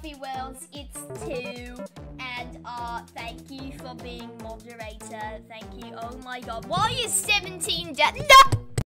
Happy Worlds, it's 2. And thank you for being moderator. Thank you. Oh my god. Why is 17 dead? No!